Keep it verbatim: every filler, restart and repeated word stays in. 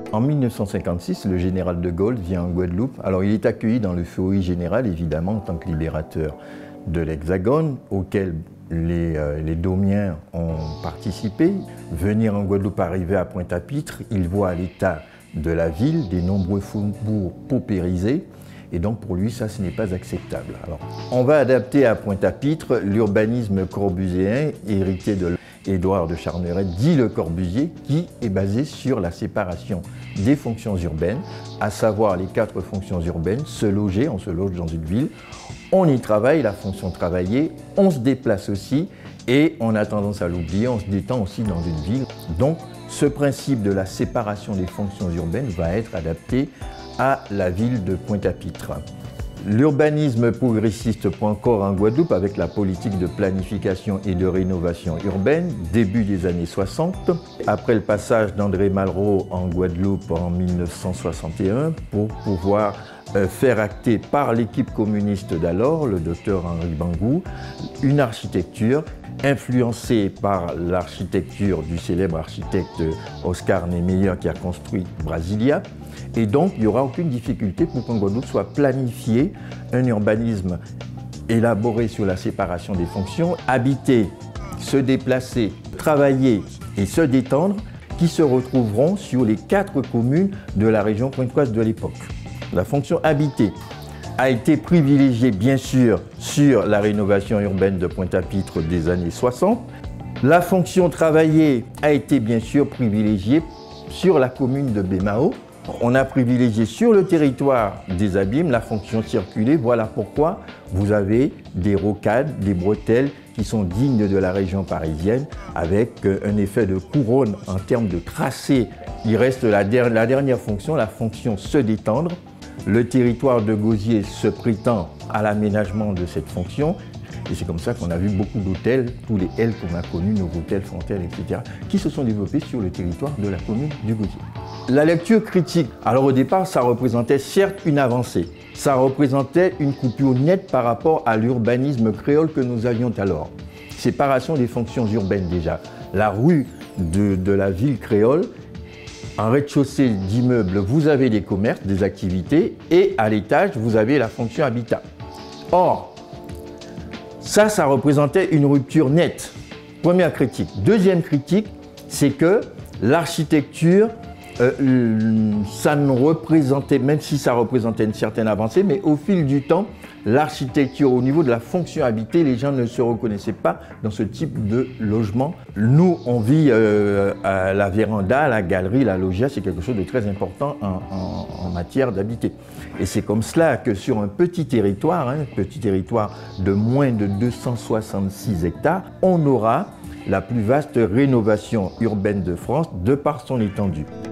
En mille neuf cent cinquante-six, le général de Gaulle vient en Guadeloupe. Alors il est accueilli dans l'euphorie générale, évidemment, en tant que libérateur de l'Hexagone, auquel les, euh, les Domiens ont participé. Venir en Guadeloupe, arriver à Pointe-à-Pitre, il voit l'état de la ville, des nombreux faubourgs paupérisés. Et donc pour lui, ça, ce n'est pas acceptable. Alors, on va adapter à Pointe-à-Pitre l'urbanisme corbusiéen, hérité de Édouard de Charmeret, dit Le Corbusier, qui est basé sur la séparation des fonctions urbaines, à savoir les quatre fonctions urbaines, se loger, on se loge dans une ville, on y travaille, la fonction travailler, on se déplace aussi, et on a tendance à l'oublier, on se détend aussi dans une ville. Donc ce principe de la séparation des fonctions urbaines va être adapté à la ville de Pointe-à-Pitre. L'urbanisme progressiste prend corps en Guadeloupe avec la politique de planification et de rénovation urbaine, début des années soixante. Après le passage d'André Malraux en Guadeloupe en mille neuf cent soixante et un, pour pouvoir euh, faire acter par l'équipe communiste d'alors, le docteur Henri Bangou, une architecture influencée par l'architecture du célèbre architecte Oscar Niemeyer qui a construit Brasilia. Et donc, il n'y aura aucune difficulté pour qu'en Guadeloupe soit planifié un urbanisme élaboré sur la séparation des fonctions, habiter, se déplacer, travailler et se détendre, qui se retrouveront sur les quatre communes de la région pointoise de l'époque. La fonction habiter a été privilégiée, bien sûr, sur la rénovation urbaine de Pointe-à-Pitre des années soixante. La fonction travailler a été, bien sûr, privilégiée sur la commune de Bémao. On a privilégié sur le territoire des Abîmes la fonction circuler. Voilà pourquoi vous avez des rocades, des bretelles qui sont dignes de la région parisienne avec un effet de couronne en termes de tracé. Il reste la, der la dernière fonction, la fonction se détendre. Le territoire de Gosier se prétend à l'aménagement de cette fonction. Et c'est comme ça qu'on a vu beaucoup d'hôtels, tous les L qu'on a connus, nos hôtels, Fontaine, et cetera, qui se sont développés sur le territoire de la commune du Gosier. La lecture critique, alors au départ, ça représentait certes une avancée. Ça représentait une coupure nette par rapport à l'urbanisme créole que nous avions alors. Séparation des fonctions urbaines déjà. La rue de, de la ville créole, en rez-de-chaussée d'immeubles, vous avez des commerces, des activités, et à l'étage, vous avez la fonction habitat. Or, ça, ça représentait une rupture nette. Première critique. Deuxième critique, c'est que l'architecture, euh, ça ne représentait, même si ça représentait une certaine avancée, mais au fil du temps, l'architecture, au niveau de la fonction habitée, les gens ne se reconnaissaient pas dans ce type de logement. Nous, on vit euh, à la véranda, la galerie, la loggia, c'est quelque chose de très important en, en, en matière d'habiter. Et c'est comme cela que sur un petit territoire, un hein, petit territoire de moins de deux cent soixante-six hectares, on aura la plus vaste rénovation urbaine de France de par son étendue.